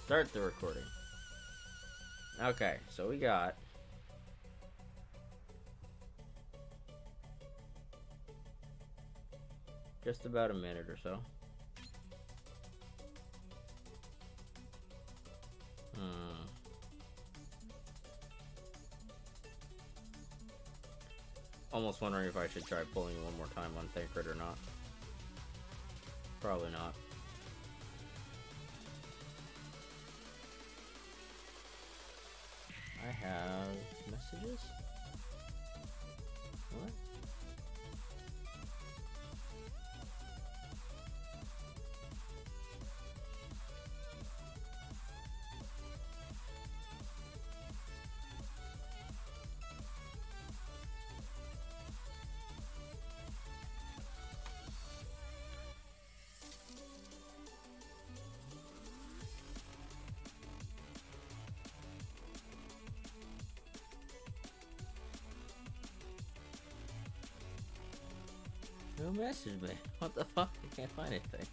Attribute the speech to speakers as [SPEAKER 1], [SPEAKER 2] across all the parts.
[SPEAKER 1] Start the recording. Okay, so we got just about a minute or so. Almost wondering if I should try pulling one more time on Thancred or not. Probably not. I have messages? What? Who messaged me? What the fuck? I can't find anything.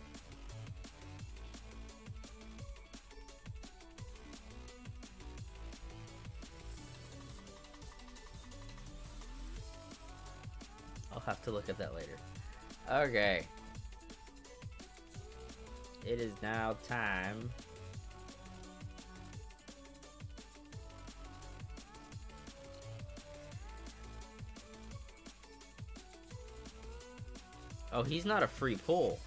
[SPEAKER 1] I'll have to look at that later. Okay. It is now time. Oh, he's not a free pull.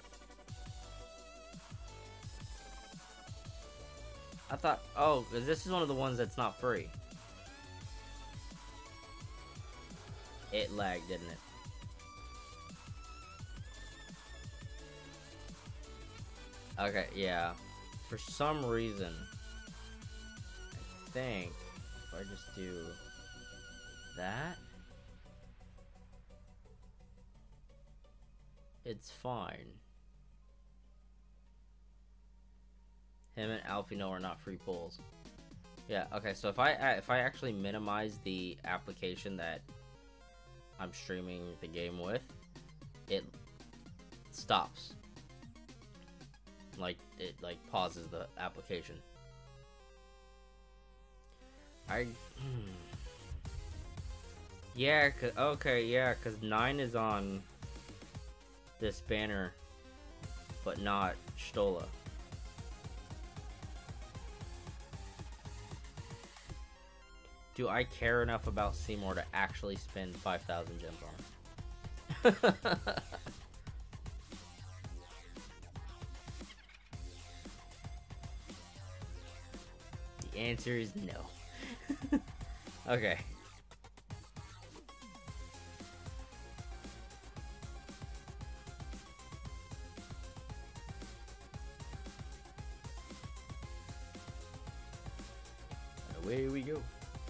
[SPEAKER 1] I thought, oh, because this is one of the ones that's not free. It lagged, didn't it? Okay, yeah. For some reason, I think if I just do that, it's fine. Him and Alfino are not free pulls. Yeah, okay, so if I actually minimize the application that I'm streaming the game with, it stops. Like, it like pauses the application. Yeah, okay, yeah, cause 9 is on this banner, but not Stola. Do I care enough about Seymour to actually spend 5,000 gems on him? The answer is no. Okay. Away we go.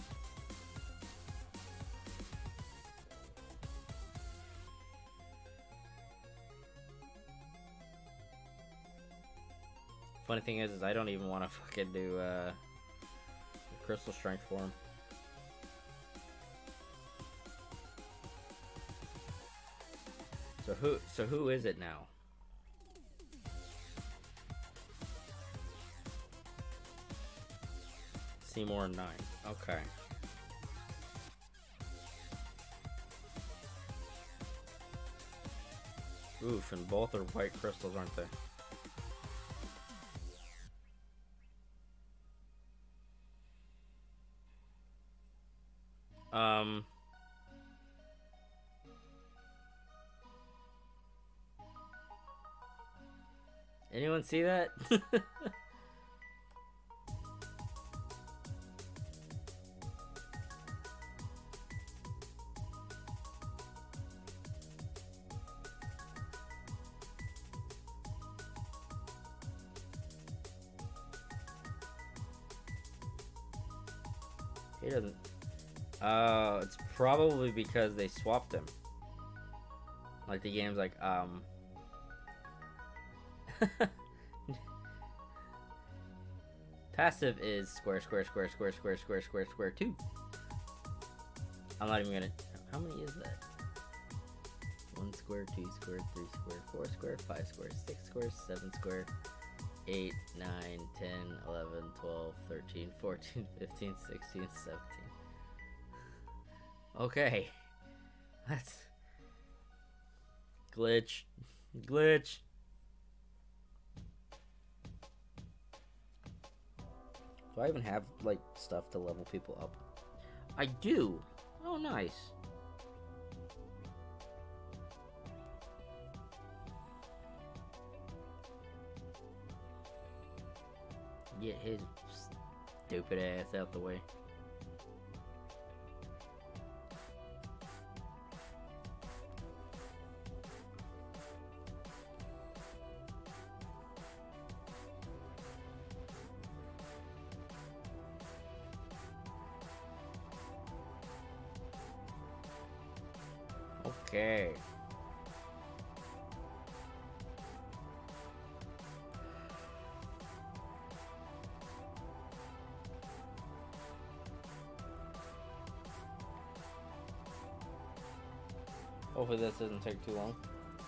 [SPEAKER 1] Funny thing is I don't even want to fucking do crystal strength for him. So who is it now? Seymour 9. Okay. Oof, and both are white crystals, aren't they? Anyone see that? He doesn't. It's probably because they swapped him. Like the game's like, passive is square, square, square, square, square, square, square, square 2. I'm not even gonna. How many is that? 1 square, 2 square, 3 square, 4 square, 5 square, 6 square, 7 square, 8, 9, 10, 12, 13, 14, 15, 16, 17. Okay. That's... Glitch. Glitch. Do I even have, like, stuff to level people up? I do! Oh, nice. Get his stupid ass out the way. Okay. Hopefully this doesn't take too long.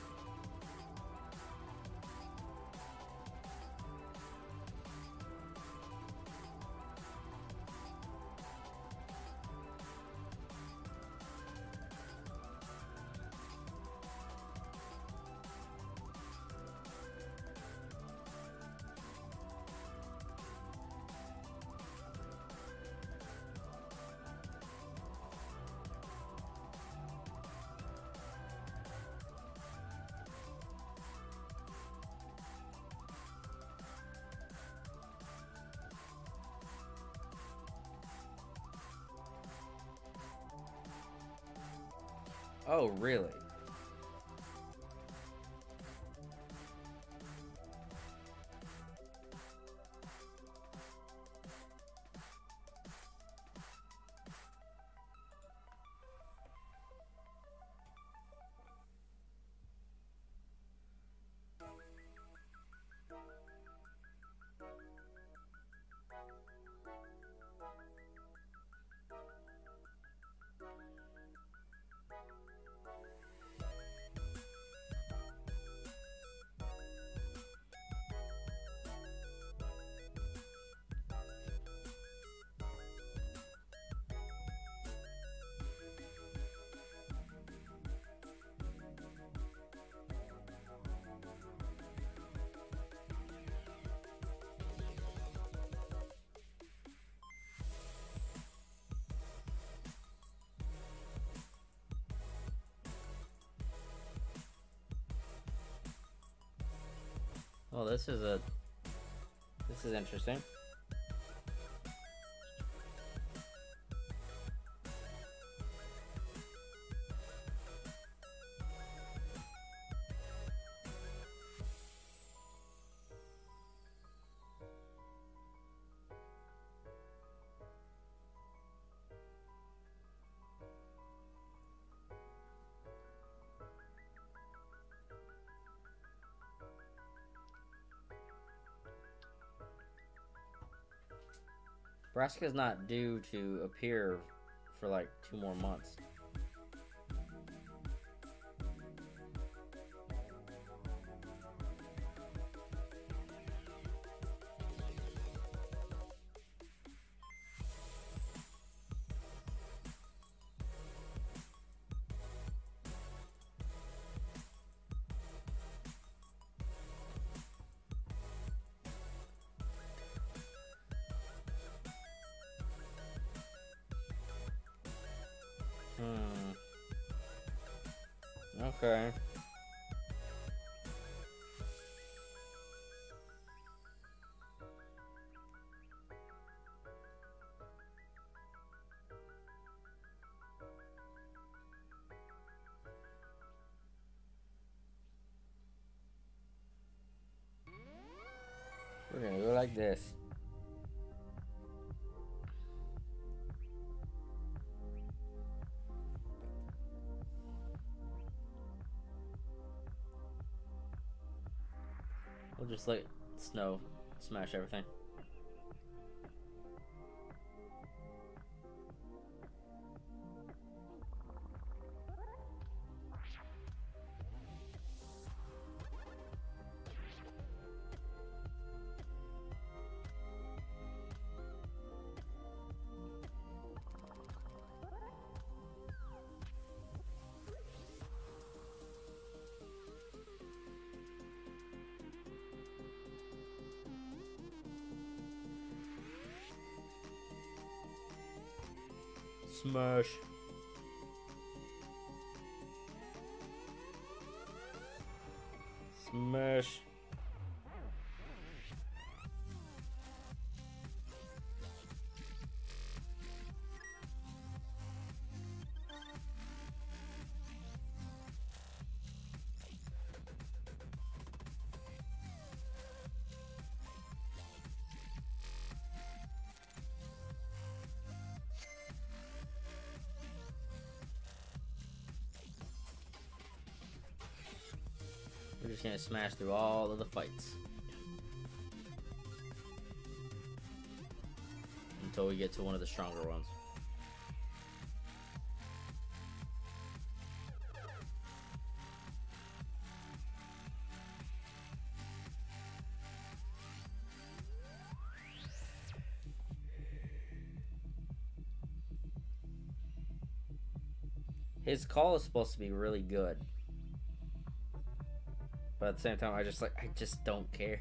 [SPEAKER 1] Oh, really? Well, this is interesting. Brassica's not due to appear for like 2 more months. Okay. We're gonna go like this. We'll just let snow smash everything. Smash. Smash. We're just gonna smash through all of the fights until we get to one of the stronger ones. His call is supposed to be really good. But at the same time, I just don't care.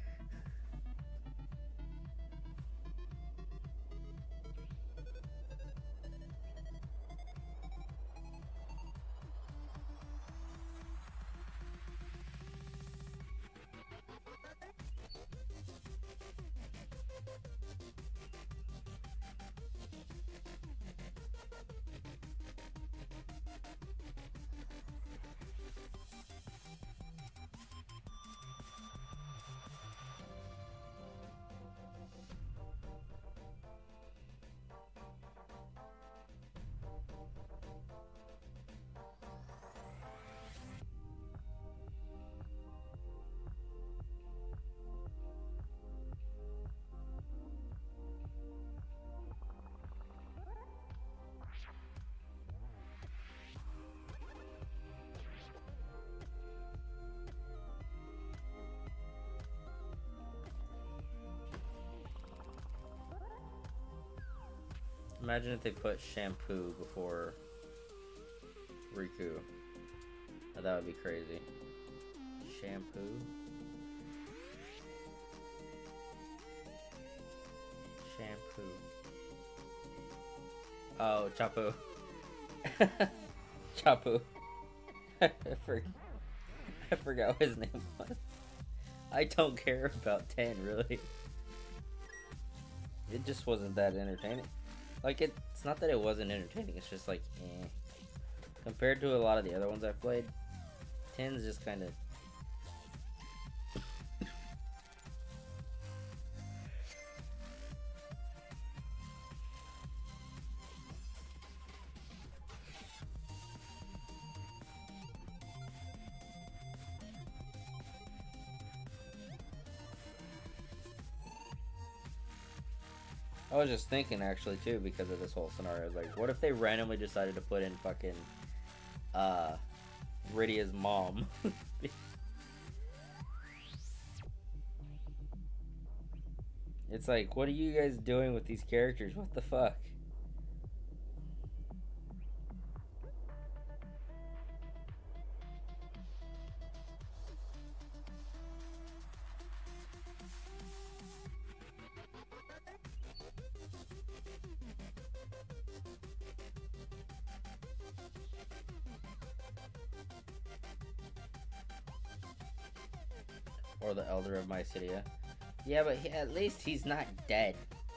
[SPEAKER 1] Imagine if they put shampoo before Riku. Oh, that would be crazy. Shampoo. Shampoo. Oh, Chapu. Chapu. I forgot what his name was. I don't care about 10, really. It just wasn't that entertaining. Like, it's not that it wasn't entertaining, it's just like, eh. Compared to a lot of the other ones I've played, 10's just kind of... I was just thinking, actually, too, because of this whole scenario. Like, what if they randomly decided to put in fucking, Rydia's mom? It's like, what are you guys doing with these characters? What the fuck? Or the Elder of Mysidia. Yeah, but at least he's not dead.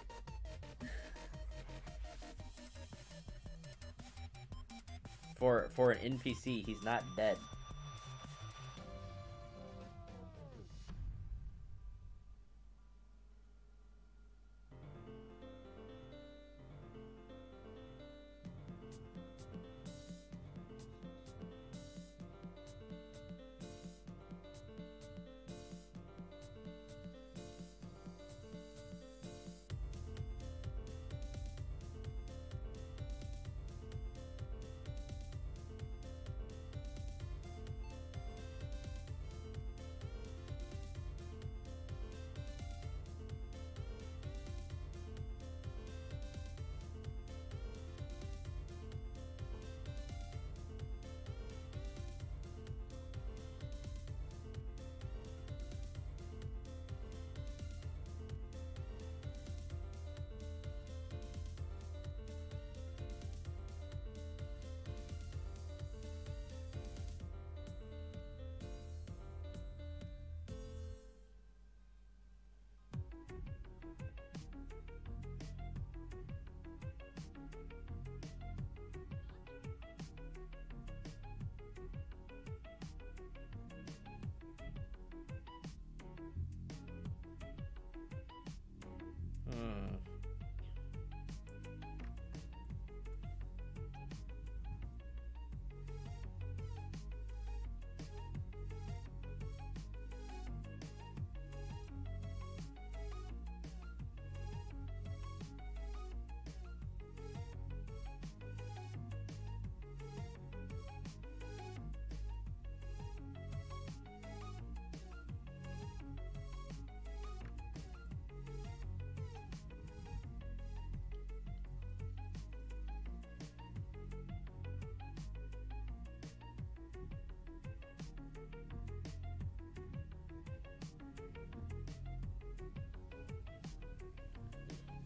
[SPEAKER 1] For an NPC, he's not dead.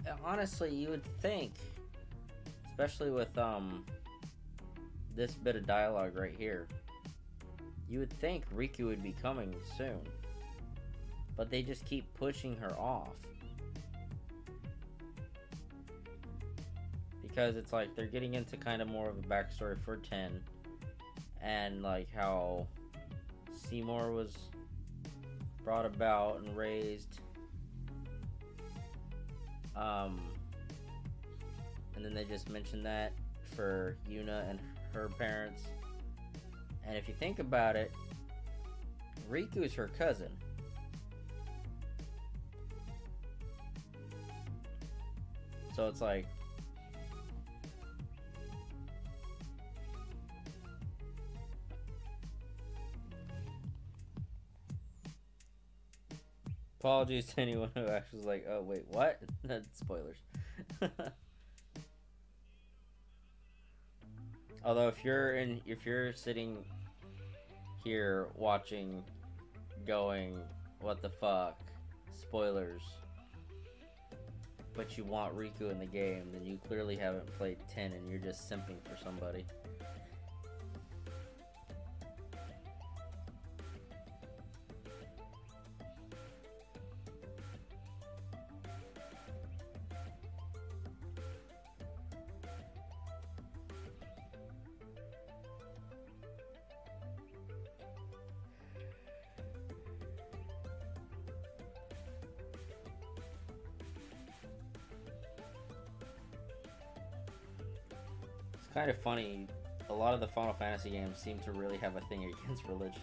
[SPEAKER 1] honestly, you would think, especially with this bit of dialogue right here, you would think Riku would be coming soon, but they just keep pushing her off. Because it's like they're getting into kind of more of a backstory for 10, and like how Seymour was brought about and raised, and then they just mentioned that for Yuna and her parents. And if you think about it, Riku's her cousin. So it's like, apologies to anyone who actually was like, oh wait, what? Spoilers. Although if you're sitting here watching, going, what the fuck, spoilers, but you want Riku in the game, then you clearly haven't played 10 and you're just simping for somebody. Kind of funny, a lot of the Final Fantasy games seem to really have a thing against religion.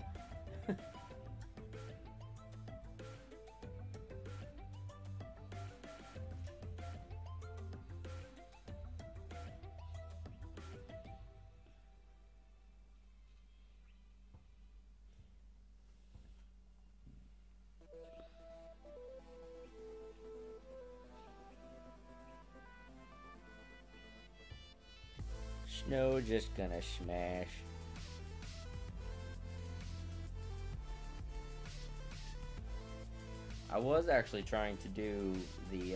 [SPEAKER 1] Snow just gonna smash. I was actually trying to do the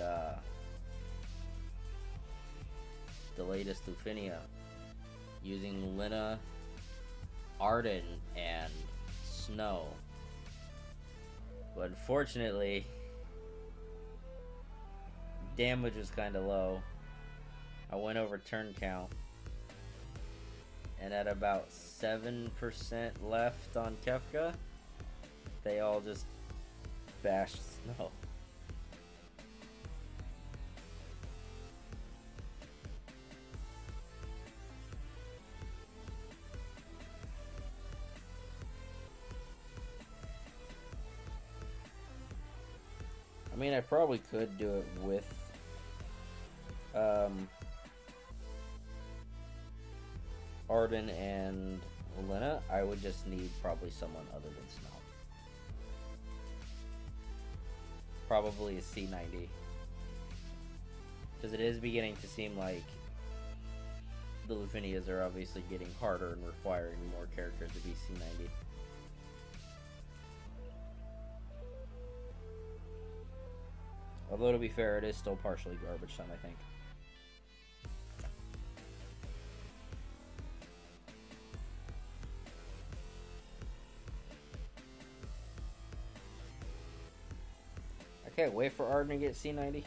[SPEAKER 1] latest Lufinia using Lina, Arden, and Snow, but unfortunately damage was kind of low. I went over turn count, and at about 7% left on Kefka, they all just bashed Snow. I mean, I probably could do it with Arden and Lina. I would just need probably someone other than Snow. Probably a C90. Because it is beginning to seem like the Lufinias are obviously getting harder and requiring more characters to be C90. Although, to be fair, it is still partially garbage time, I think. I can't wait for Arden to get C90.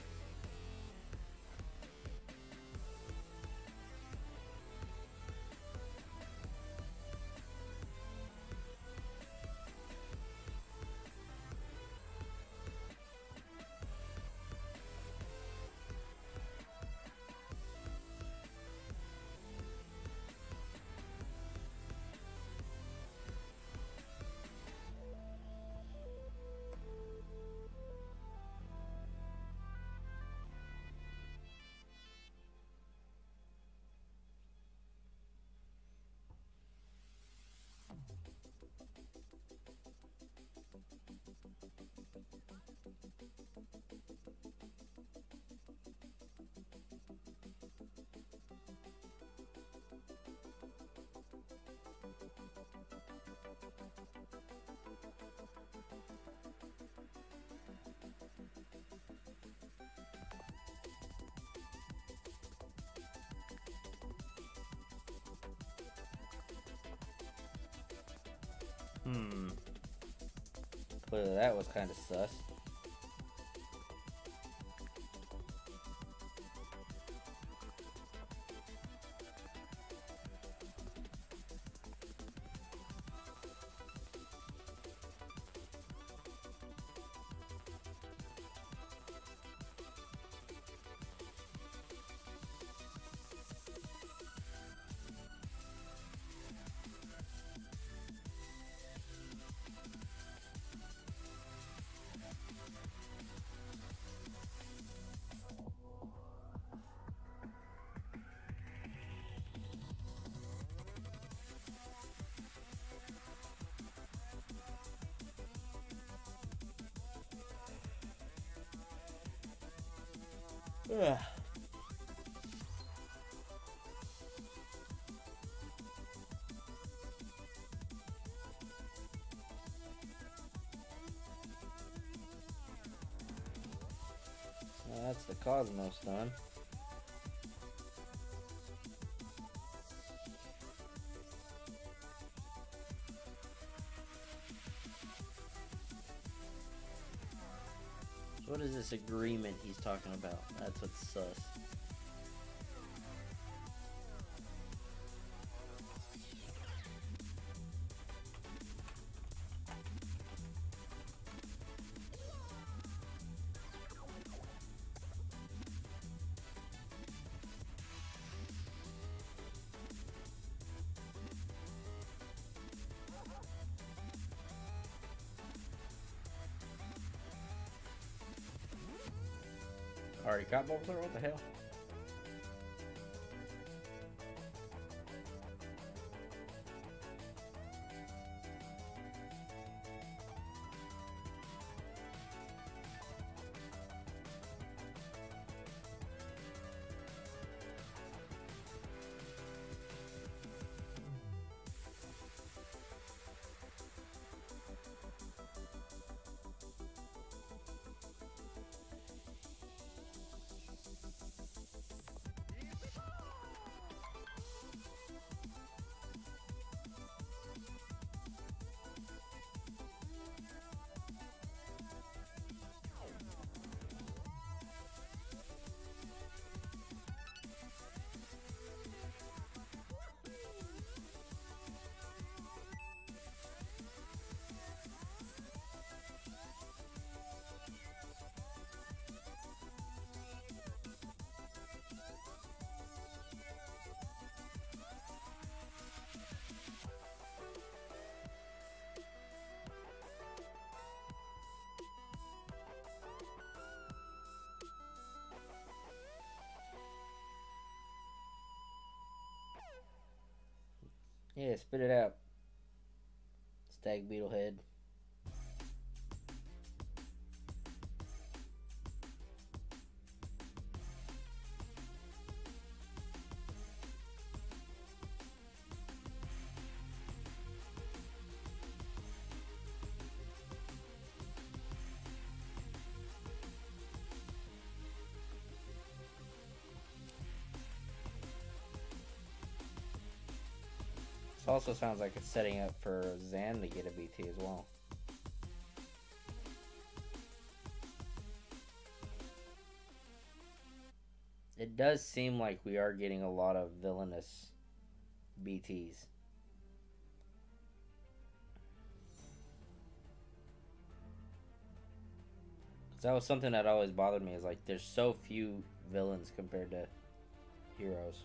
[SPEAKER 1] Clearly that was kind of sus. Ugh. Well, that's the Cosmos done. So what is this agreement he's talking about? That's what's sus. Already got Bulbasaur? What the hell? Yeah, spit it out. Stag beetle head. This also sounds like it's setting up for Zan to get a BT as well. It does seem like we are getting a lot of villainous BTs. That was something that always bothered me, is like there's so few villains compared to heroes.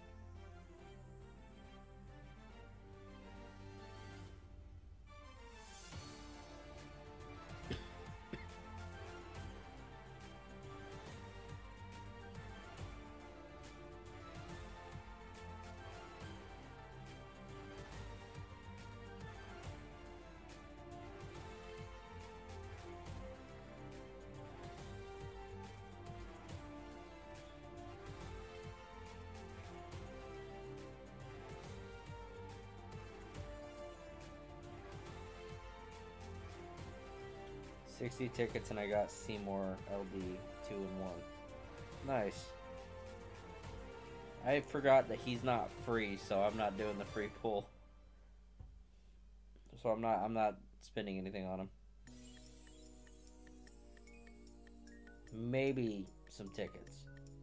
[SPEAKER 1] $60 tickets and I got Seymour LD 2-1. Nice. I forgot that he's not free, so I'm not doing the free pull. So I'm not spending anything on him. Maybe some tickets.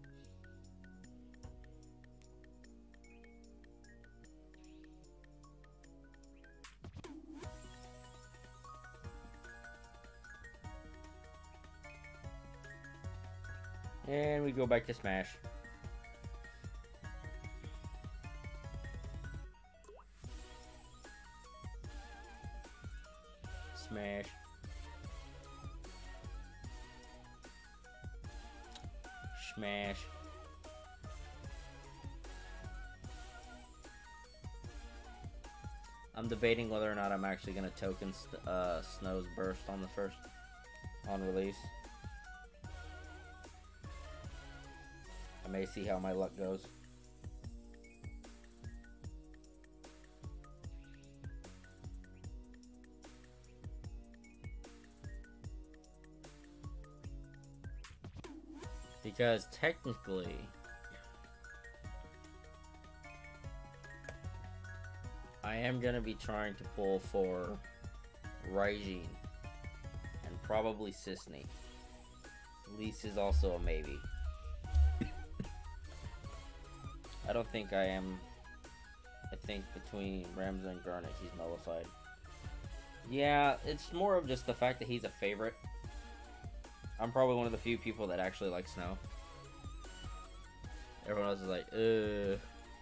[SPEAKER 1] And we go back to Smash. Smash. Smash. I'm debating whether or not I'm actually going to token Snow's Burst on release. I may see how my luck goes. Because technically, I am going to be trying to pull for Raijin and probably Sisney. Lise is also a maybe. I don't think I am. I think between Ramza and Garnet, he's nullified. Yeah, it's more of just the fact that he's a favorite. I'm probably one of the few people that actually like Snow. Everyone else is like, ugh.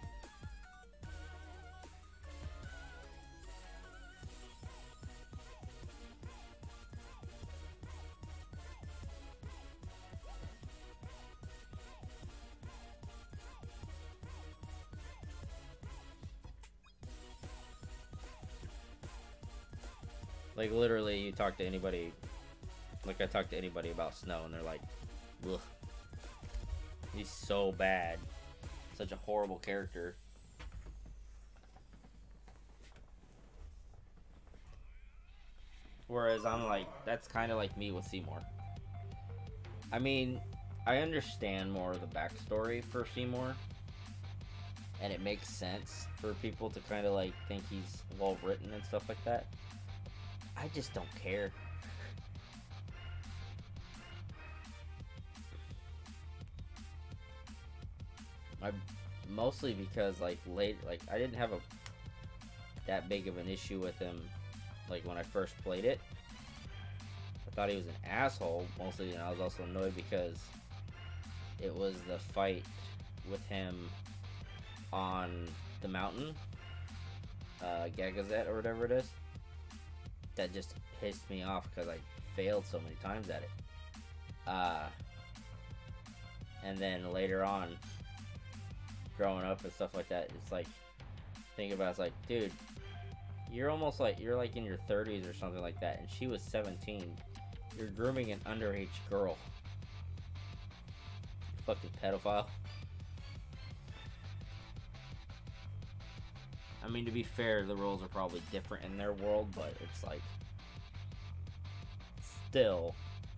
[SPEAKER 1] Like, literally, you talk to anybody, like, I talk to anybody about Snow, and they're like, ugh. He's so bad. Such a horrible character. Whereas I'm like, that's kind of like me with Seymour. I mean, I understand more of the backstory for Seymour, and it makes sense for people to kind of like think he's well written and stuff like that. I just don't care. Mostly because like I didn't have that big of an issue with him like when I first played it. I thought he was an asshole mostly, and I was also annoyed because it was the fight with him on the mountain, Gagazet or whatever it is, that just pissed me off because I failed so many times at it. And then later on, growing up and stuff like that, it's like, think about it, it's like, dude, you're almost like, you're like in your 30s or something like that, and she was 17. You're grooming an underage girl. You fucking pedophile. I mean, to be fair, the rules are probably different in their world, but it's like, still.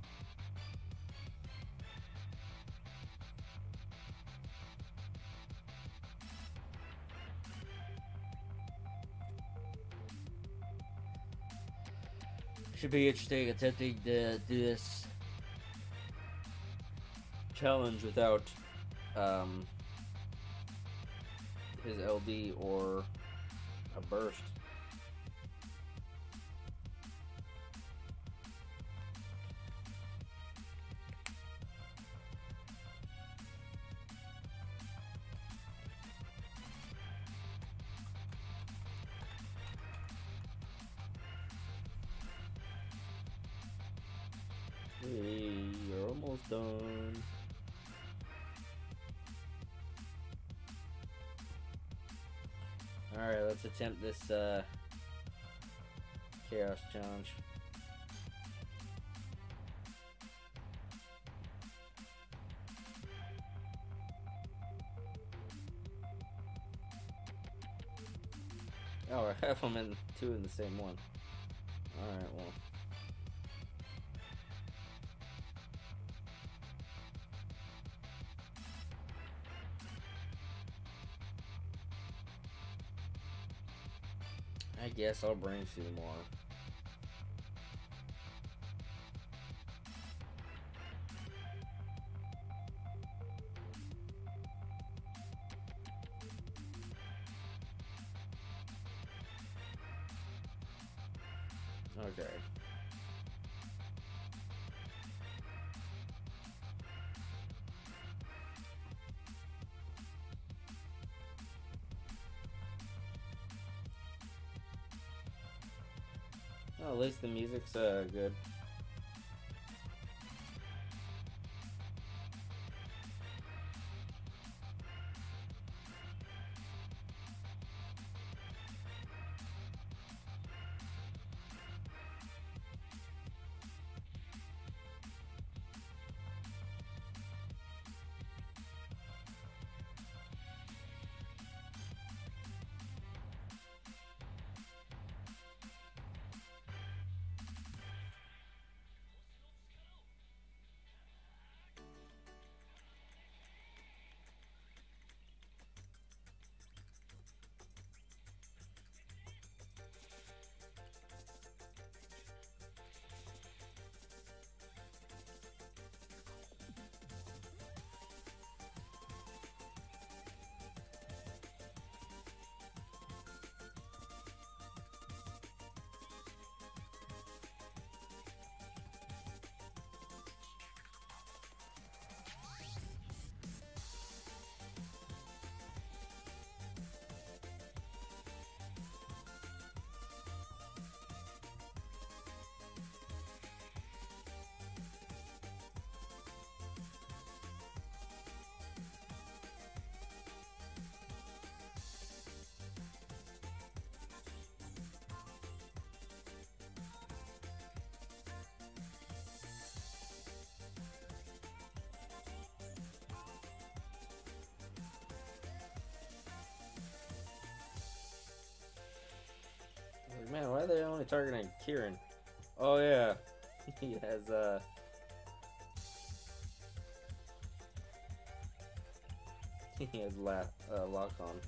[SPEAKER 1] Should be interesting attempting to do this challenge without his LD or a burst. Hey, you're almost done. Alright, let's attempt this chaos challenge. Oh, I have them in two in the same one. Alright, well. I guess I'll bring Seymour. Okay. Well, at least the music's good. Man, why are they only targeting Kieran? Oh yeah, he has he has lock on.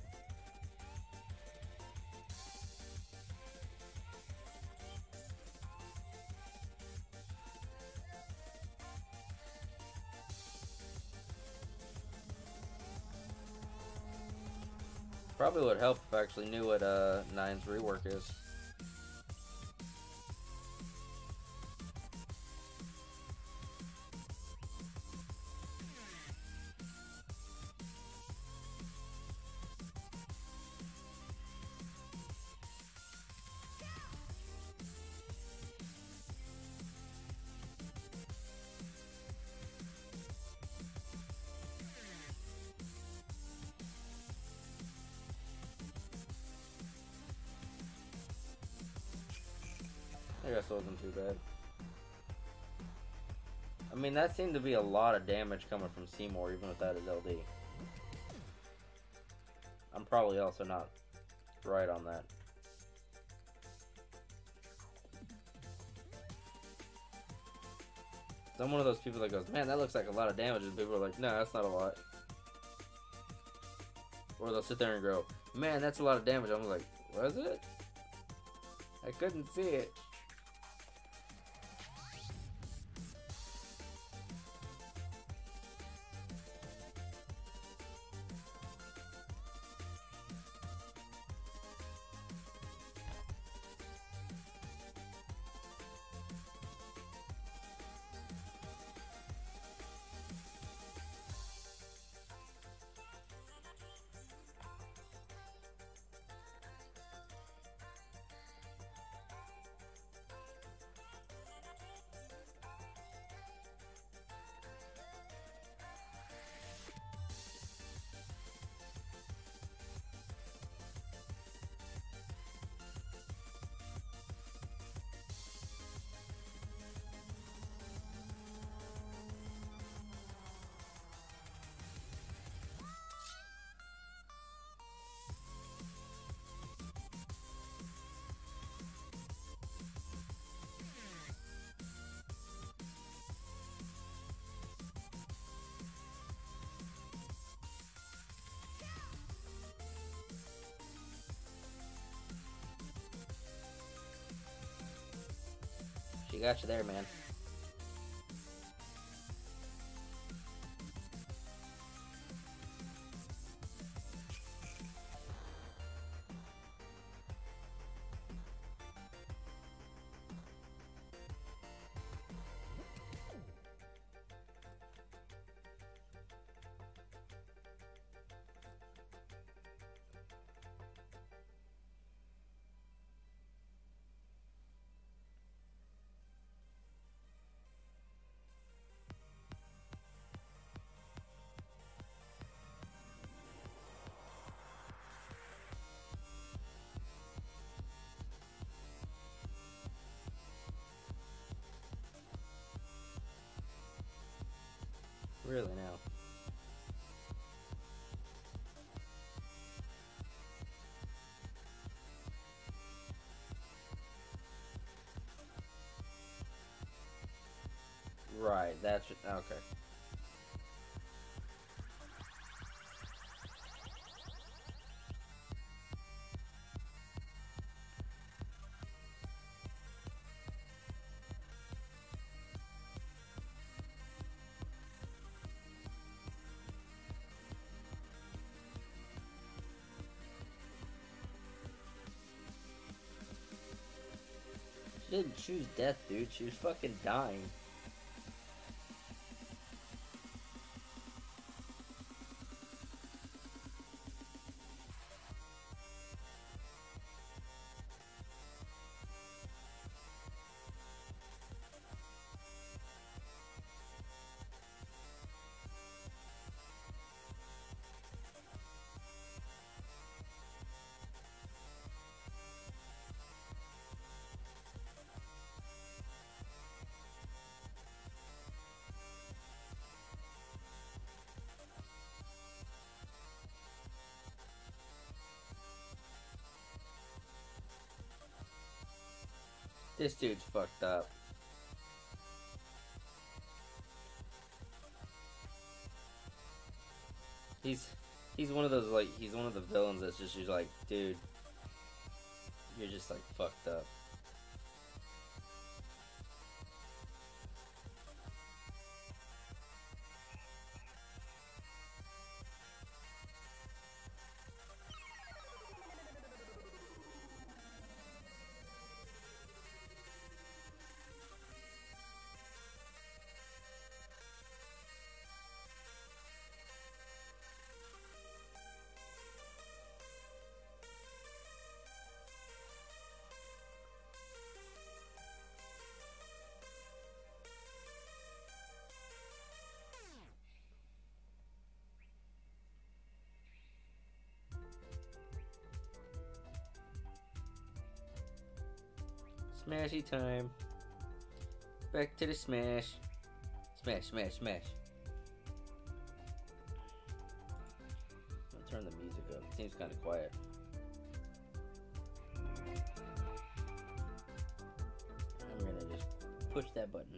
[SPEAKER 1] Probably would help if I actually knew what Nine's rework is. I guess it wasn't too bad. I mean, that seemed to be a lot of damage coming from Seymour, even without his LD. I'm probably also not right on that. I'm one of those people that goes, man, that looks like a lot of damage, and people are like, no, that's not a lot. Or they'll sit there and go, man, that's a lot of damage. I'm like, was it? I couldn't see it. He got you there, man. Really now. Right, that's okay. She didn't choose death, dude. She was fucking dying. This dude's fucked up. He's one of those, like, he's one of the villains that's just like, dude, you're just like fucked up. Smashy time. Back to the smash. Smash, smash, smash. I'll turn the music up. It seems kind of quiet. I'm gonna just push that button.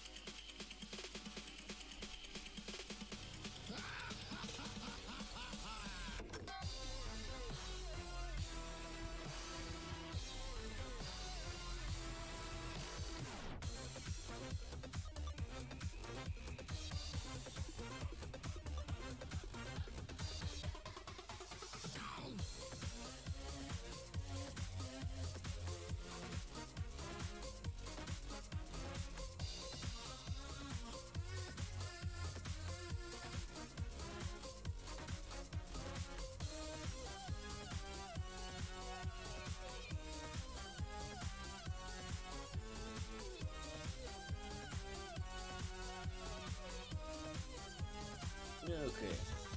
[SPEAKER 1] Okay.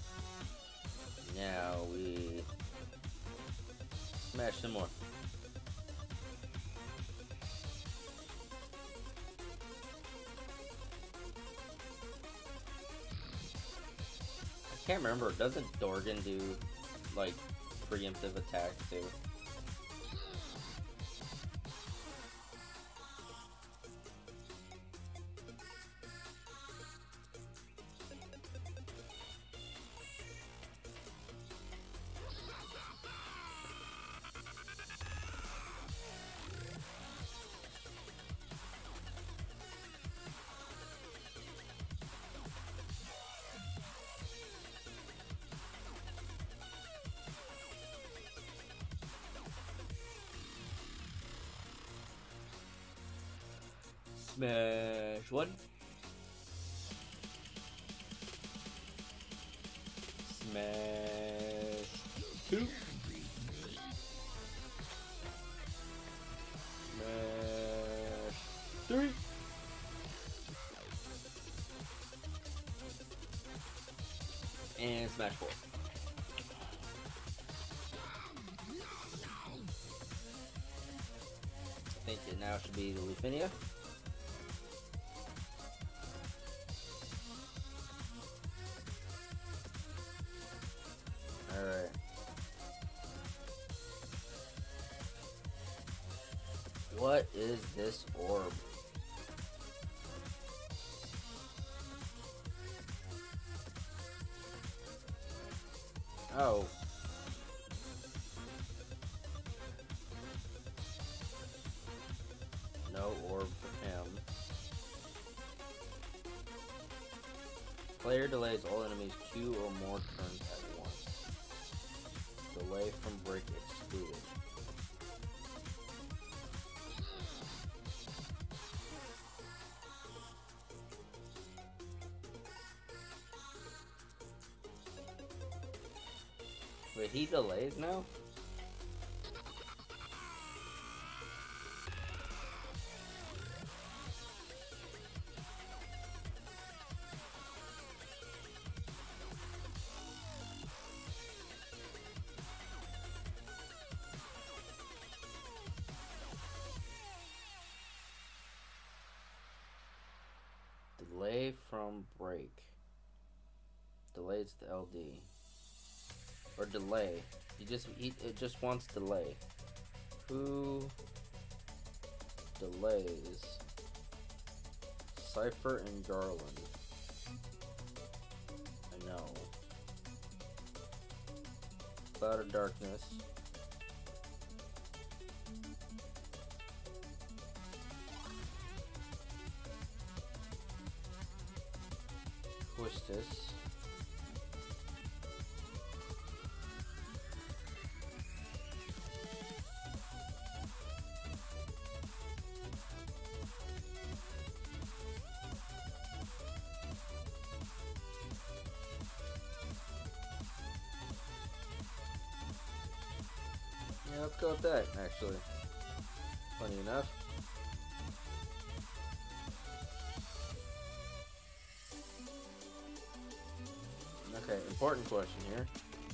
[SPEAKER 1] Now we smash some more. I can't remember. Doesn't Dorgan do like preemptive attacks too? Smash 1. Smash 2. Smash 3. And Smash 4. I think it now should be the Lufinia. Alright. What is this orb? Oh. No orb for him. Player delays all enemies 2 or more turns at once. Delay from break excluded. Wait, he delays now? Delay from break. Delays the LD. Or delay. It just wants delay. Who delays? Cypher and Garland. I know. Cloud of Darkness. Twistus. Yeah, let's go with that, actually. Funny enough. Okay, important question here.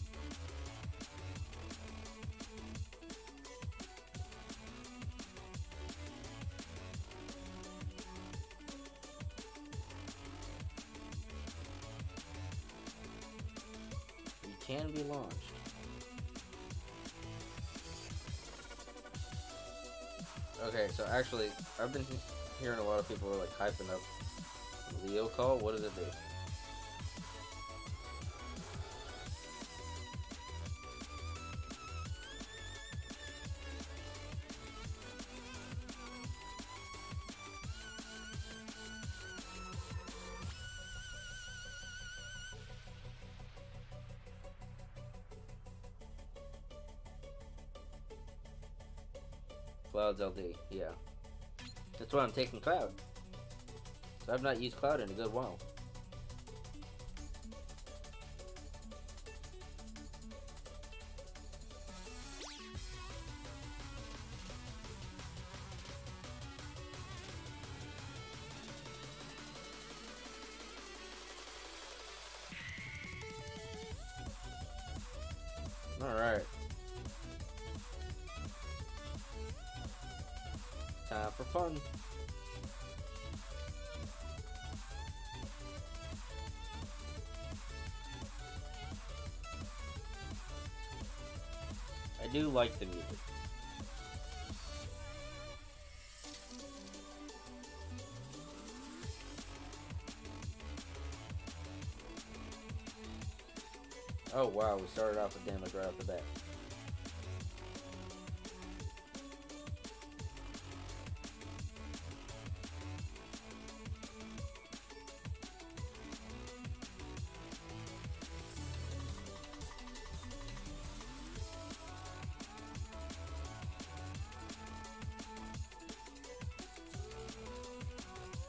[SPEAKER 1] You can be launched. Okay, so actually, I've been hearing a lot of people are like hyping up Leo Call. What does it do? Cloud's LD, yeah. That's why I'm taking Cloud. So I've not used Cloud in a good while. Alright. Time for fun. I do like the music. Oh wow, we started off with damage right off the bat.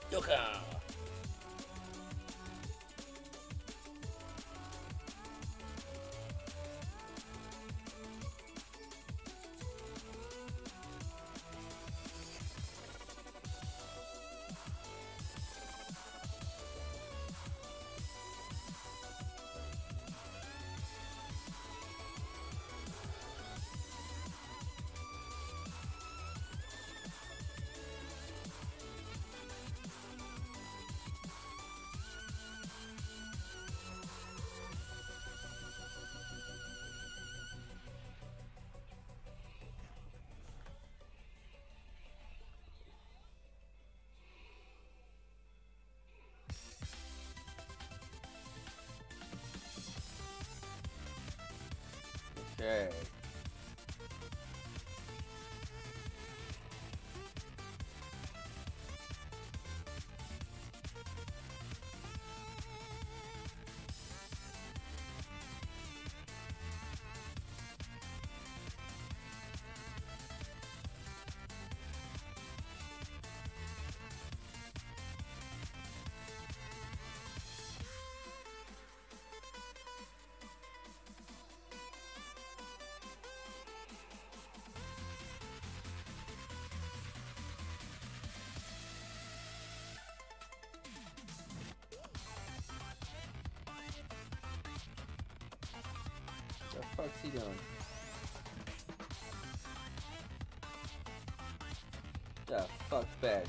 [SPEAKER 1] Yoka! Okay. What the fuck's he doing? The fuck's back?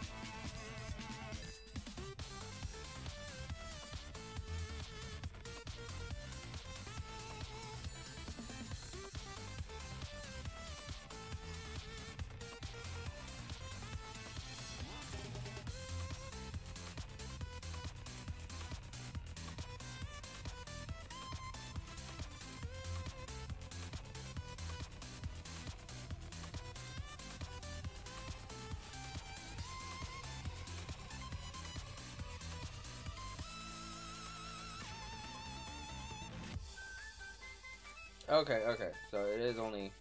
[SPEAKER 1] Okay, okay, so it is only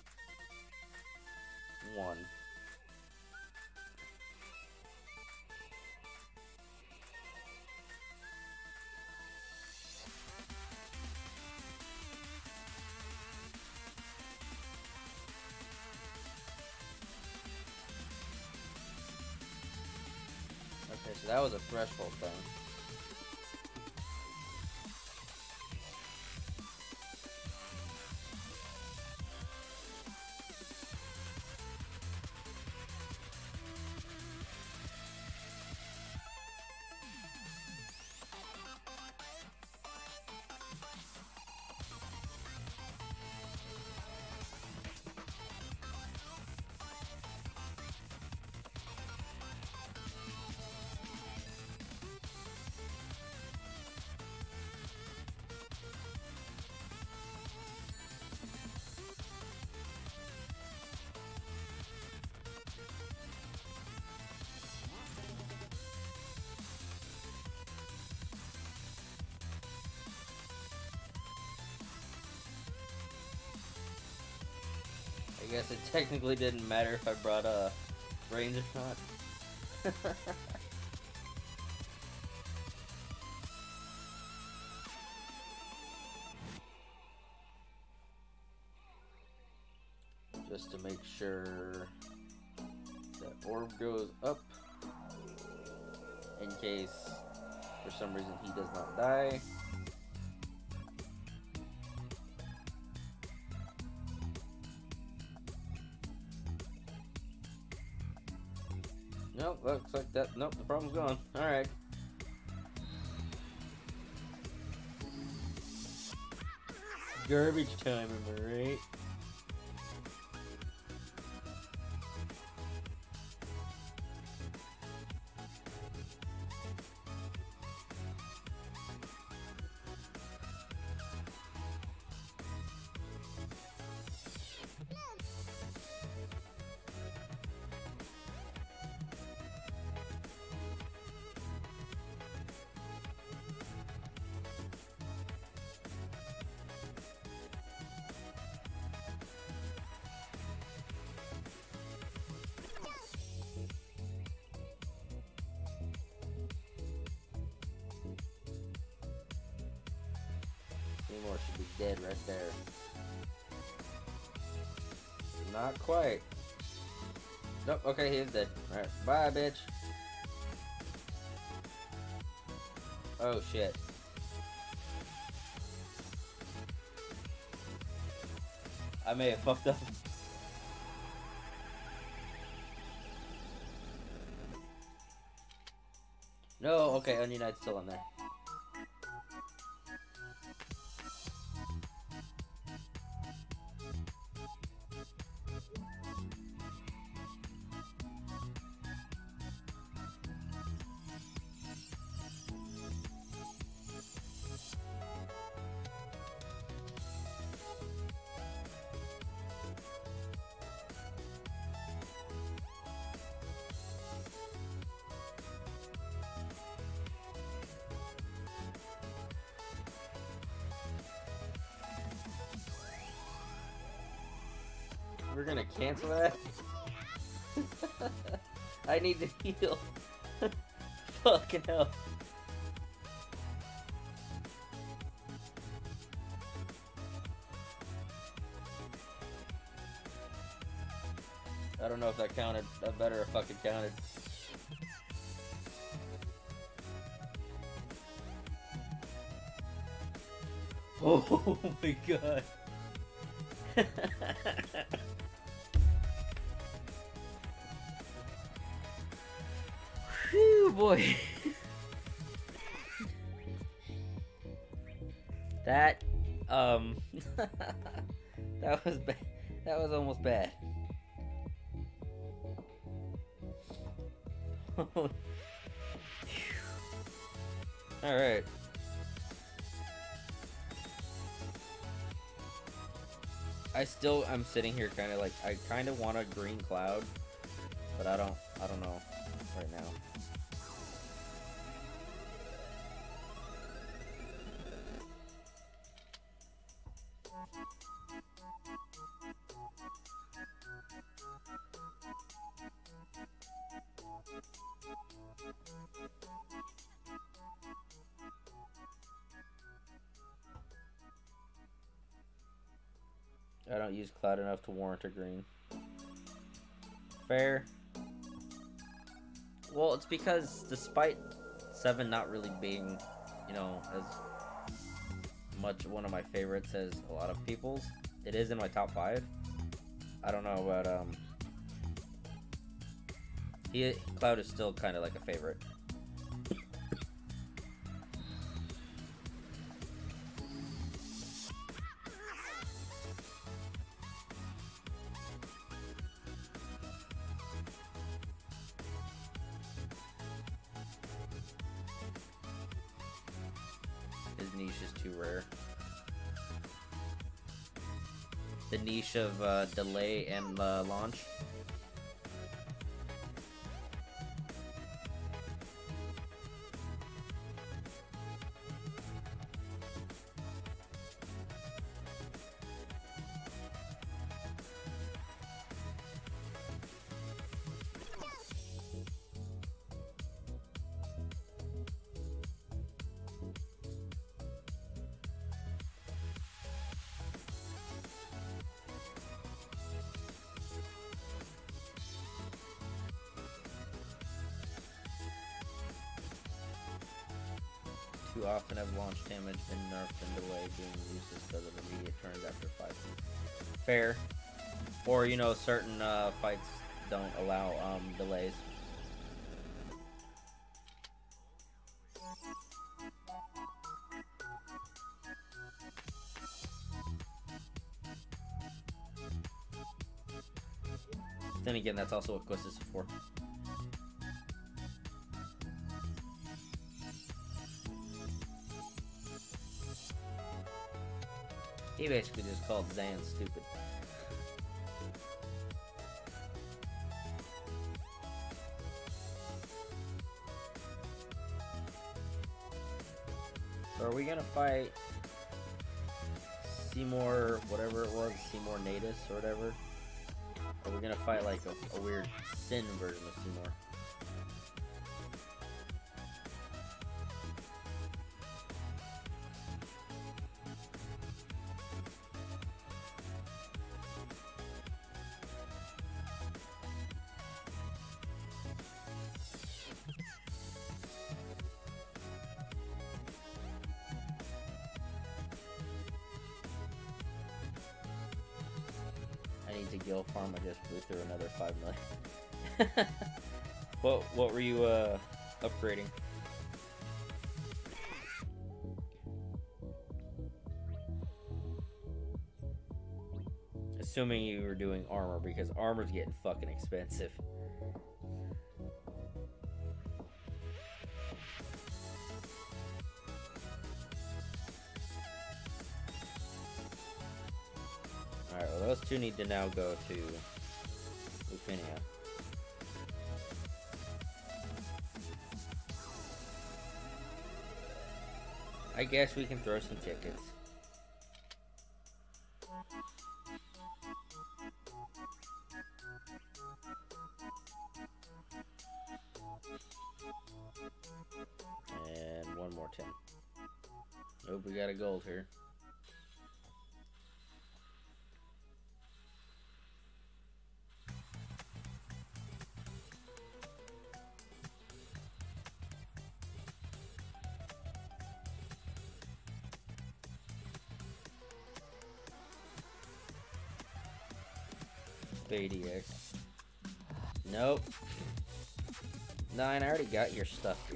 [SPEAKER 1] one. Okay, so that was a threshold thing. I guess it technically didn't matter if I brought a range or not. Just to make sure that orb goes up in case for some reason he does not die. Nope, looks like that. Nope, the problem's gone. Alright. Garbage time, am I right? Seymour should be dead right there. Not quite. Nope, okay, he is dead. Alright, bye, bitch. Oh, shit. I may have fucked up. No, okay, Onion Knight's still in there. We're gonna cancel that? I need to heal. Fucking hell. I don't know if that counted. That better have fucking counted. Oh my god. Whew, boy. That, that was bad. That was almost bad. Alright. I'm sitting here kind of like, I kind of want a green cloud, but I don't know right now. I don't use cloud enough to warrant a green. Fair. Well, it's because despite 7 not really being, you know, as much one of my favorites as a lot of people's, it is in my top 5. I don't know about, Cloud is still kind of like a favorite. His niche is too rare. The niche of delay and launch. Too often have launch damage been nerfed and delay being useless because of immediate turns after fights. Fair. Or, you know, certain fights don't allow delays. Then again, that's also what Quest is for. He basically just called Zan stupid. So are we gonna fight Seymour, whatever it was, Seymour Natus or whatever? Or are we gonna fight like a weird Sin version of Seymour? need to gil farm, I just blew through another 5 million. What were you upgrading? Assuming you were doing armor, because armor's getting fucking expensive. Alright, well those two need to now go to Lufinia. I guess we can throw some tickets. And one more 10. Nope, we got a gold here. ADX. Nope. 9, I already got your stuff, dude.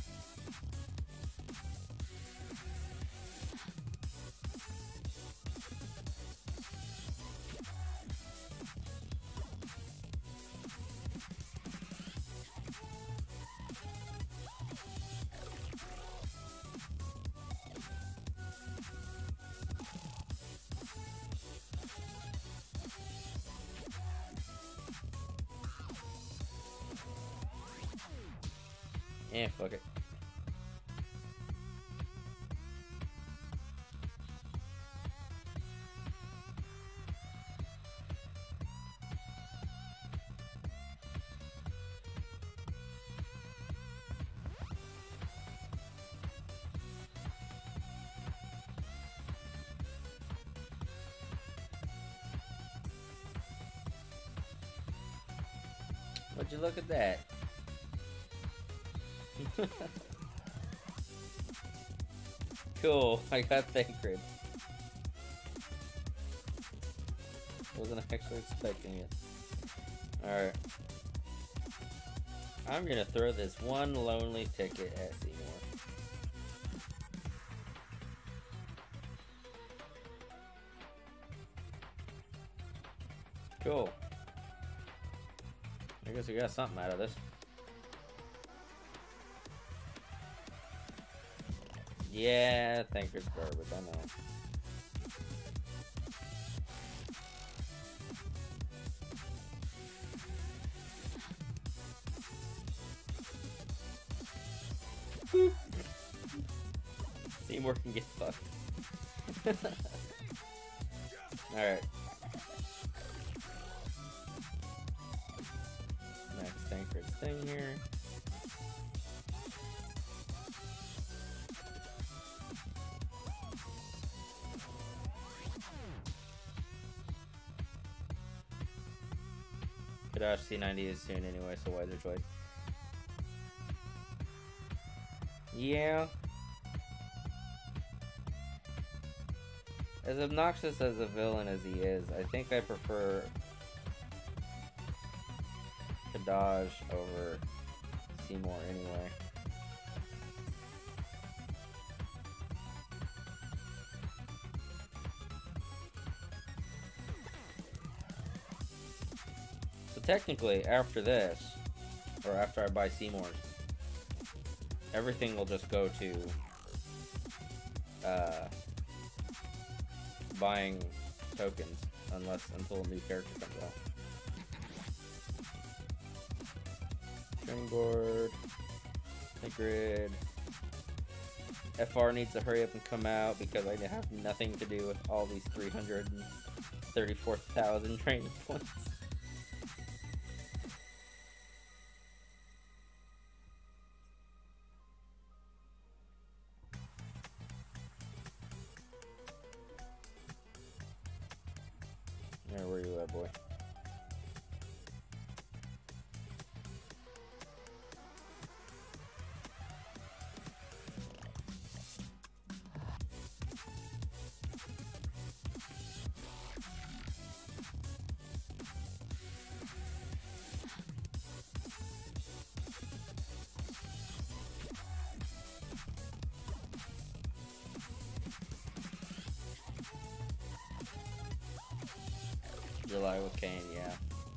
[SPEAKER 1] Eh, fuck it. Would you look at that? Cool, I got Thancred. Wasn't actually expecting it. Alright. I'm gonna throw this one lonely ticket at Seymour. Cool. I guess we got something out of this. Yeah, Thancred's garbage, I know. Seymour can get fucked. Alright. Next Thancred's thing here. Kadash C90 is soon anyway, so wiser choice. Yeah. As obnoxious as a villain as he is, I think I prefer Kadash over Seymour anyway. So technically, after this, or after I buy Seymour's, everything will just go to buying tokens, until a new character comes out. Training board, grid. FR needs to hurry up and come out because I have nothing to do with all these 334,000 training points. Where you at, boy? July with Kane, yeah.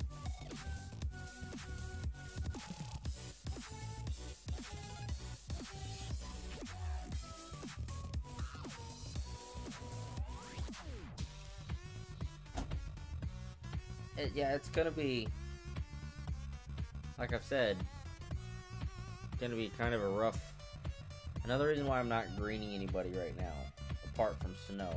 [SPEAKER 1] Yeah, it's gonna be, like I've said, gonna be kind of a rough. Another reason why I'm not greening anybody right now, apart from Snow,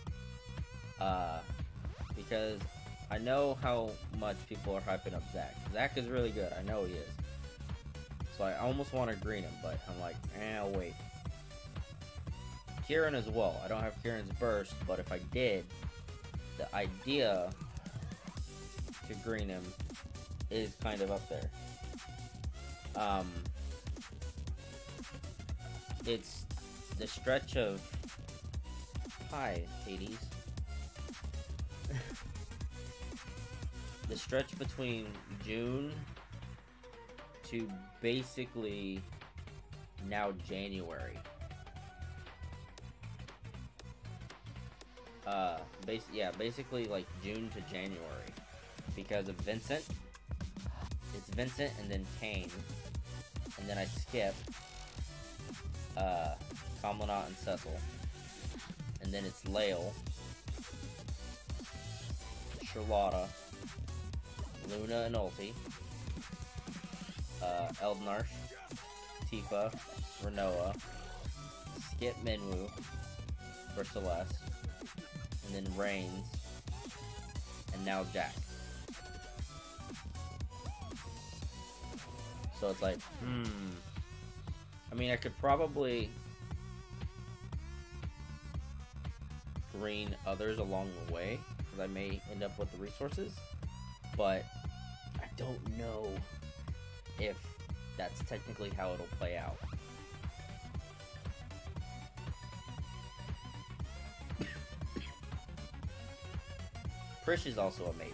[SPEAKER 1] because I know how much people are hyping up Zach. Zach is really good, I know he is. So I almost want to green him, but I'm like, I'll wait. Kieran as well. I don't have Kieran's burst, but if I did, the idea to green him is kind of up there. It's the stretch of Hades. The stretch between June to basically now January. Basically like June to January. Because of Vincent. It's Vincent and then Kane. And then I skip Kamlanat and Cecil. And then it's Lael, Charlotta, Luna and Ulti, Eldnarsh, Tifa, Renoa, skip Minwoo for Celeste, and then Reigns, and now Jack. So it's like, I mean, I could probably green others along the way, because I may end up with the resources, but I don't know if that's technically how it'll play out. Prish is also a maybe.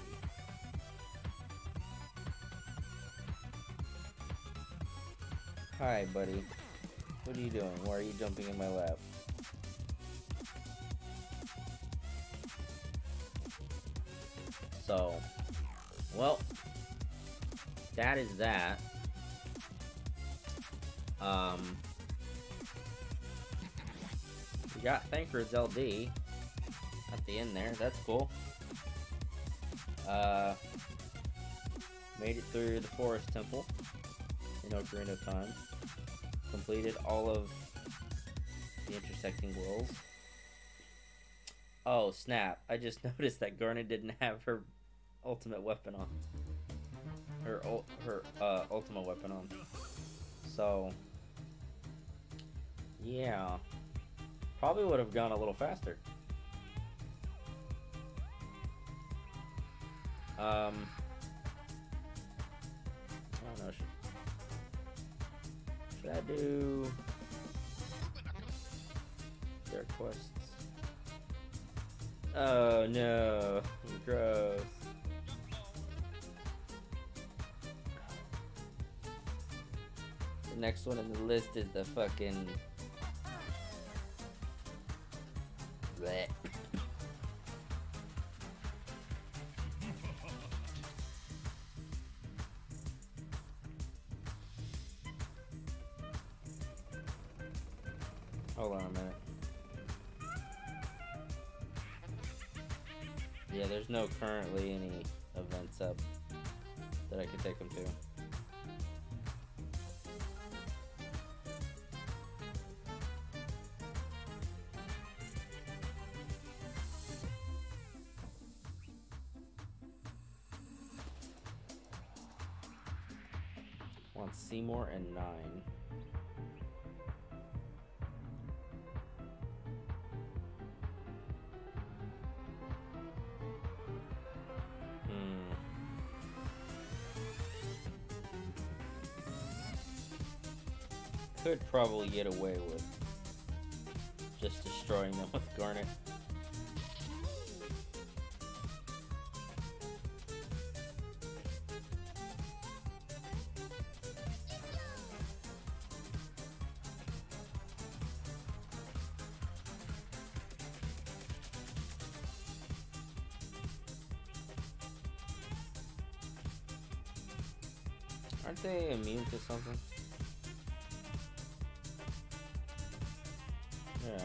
[SPEAKER 1] Hi, buddy. What are you doing? Why are you jumping in my lap? So, well, that is that. We got Thancred's LD at the end there. That's cool. Made it through the Forest Temple in Ocarina of Time. Completed all of the Intersecting worlds. Oh, snap. I just noticed that Garnet didn't have her ultimate weapon on. Her ultimate weapon on. So, yeah. Probably would have gone a little faster. I don't know. Should I do their quests? Oh no, gross. The next one in the list is the fucking bleh. Hold on a minute. Yeah, there's no currently any events up that I could take them to. Want Seymour and 9. Could probably get away with just destroying them with Garnet. Aren't they immune to something? Yeah.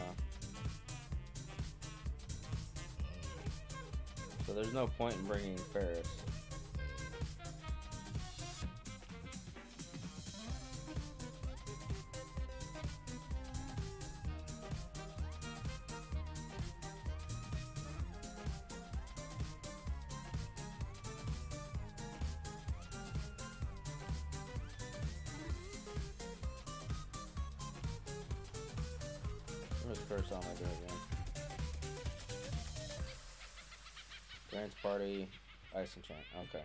[SPEAKER 1] So there's no point in bringing Ferris. What's first on my do again? Grants Party, Ice Enchant. Okay.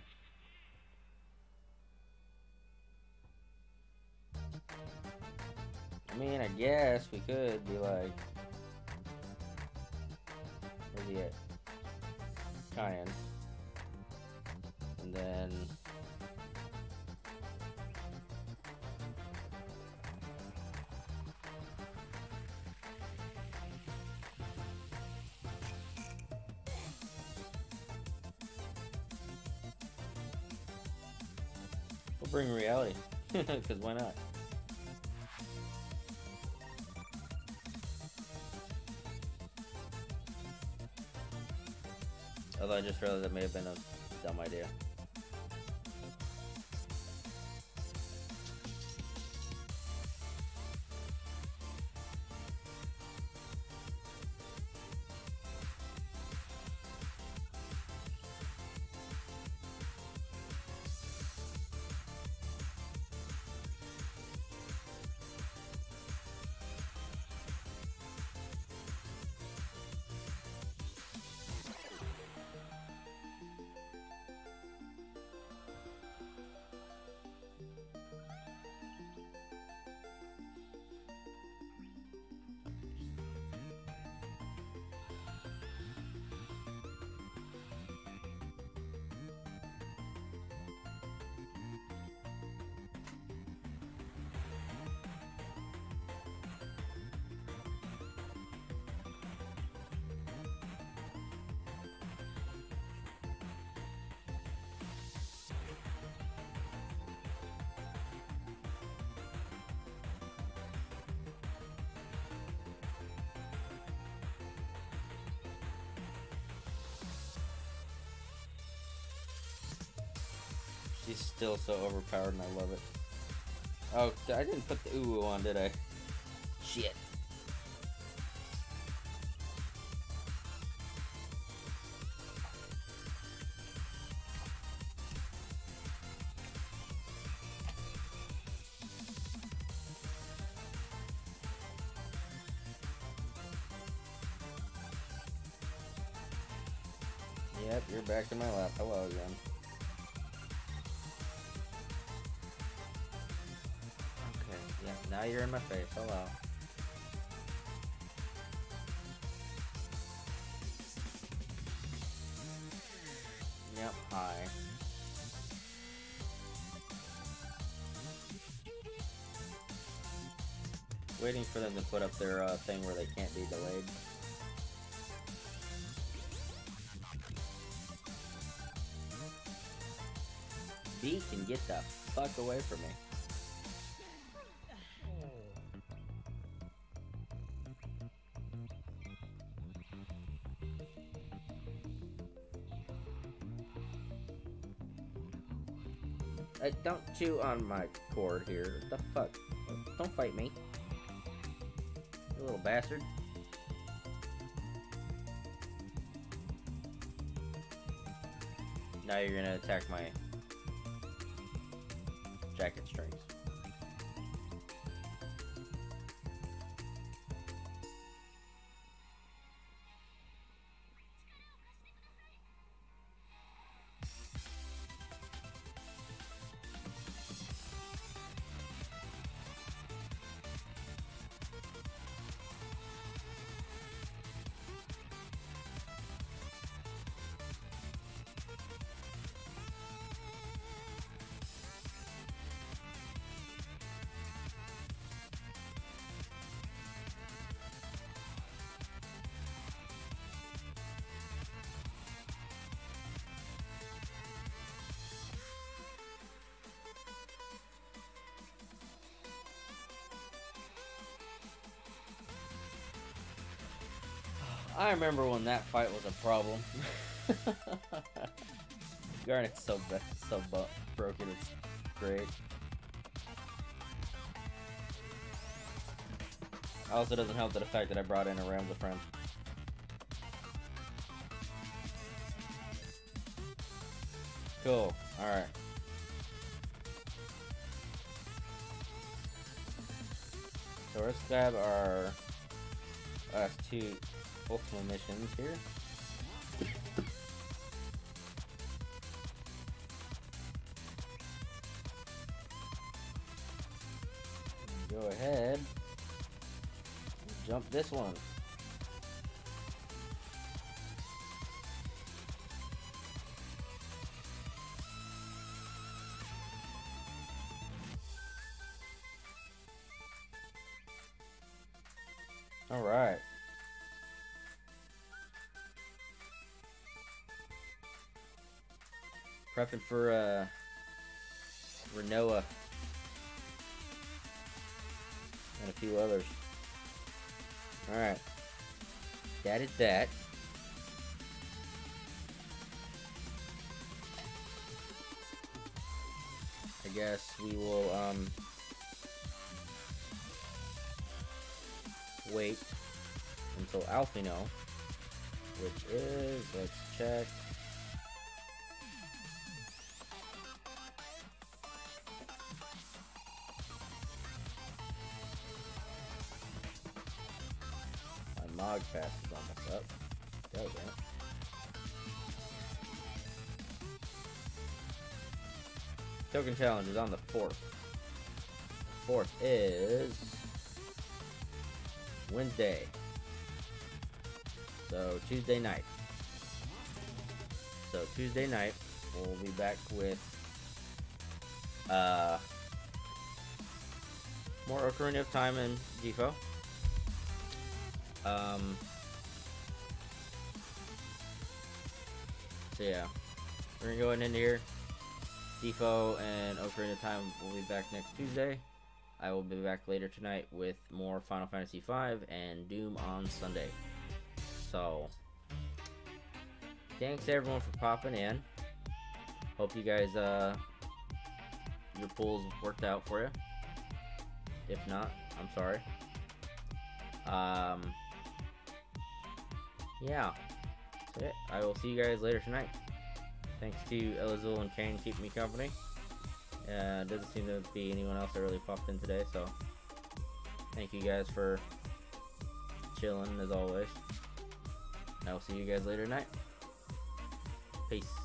[SPEAKER 1] I mean, I guess we could be like, where's he at? Cayenne. And then we'll bring reality. Because why not? Although I just realized that may have been a dumb idea. She's still so overpowered and I love it. Oh, I didn't put the ooh on, did I? Shit. Yep, you're back in my lap. Hello again. Yeah, now you're in my face. Hello. Yep, hi. Waiting for them to put up their thing where they can't be delayed. B can get the fuck away from me. Don't chew on my cord here. What the fuck? Don't fight me. You little bastard. Now you're gonna attack my jacket strings. I remember when that fight was a problem. Garnet's so bad, broken, it's great. Also doesn't help the fact that I brought in a Ramza friend. Cool, alright. So let's grab our last two ultimate missions here. Go ahead and jump this one. All right. Prepping for Renoa and a few others. All right. That is that. I guess we will wait until Alfino, which is, let's check. My Mog Pass is almost up. Go then. Token challenge is on the 4th. The 4th is Wednesday. So Tuesday night. So Tuesday night we'll be back with more Ocarina of Time and DFFOO. So yeah, we're gonna go ahead and end here. DFFOO and Ocarina of Time will be back next Tuesday. I will be back later tonight with more Final Fantasy V and Doom on Sunday. So, thanks everyone for popping in. Hope you guys, your pools worked out for you. If not, I'm sorry. Yeah. That's it. I will see you guys later tonight. Thanks to Elazul and Kane keeping me company. Doesn't seem to be anyone else that really popped in today, so thank you guys for chilling as always. I will see you guys later tonight. Peace.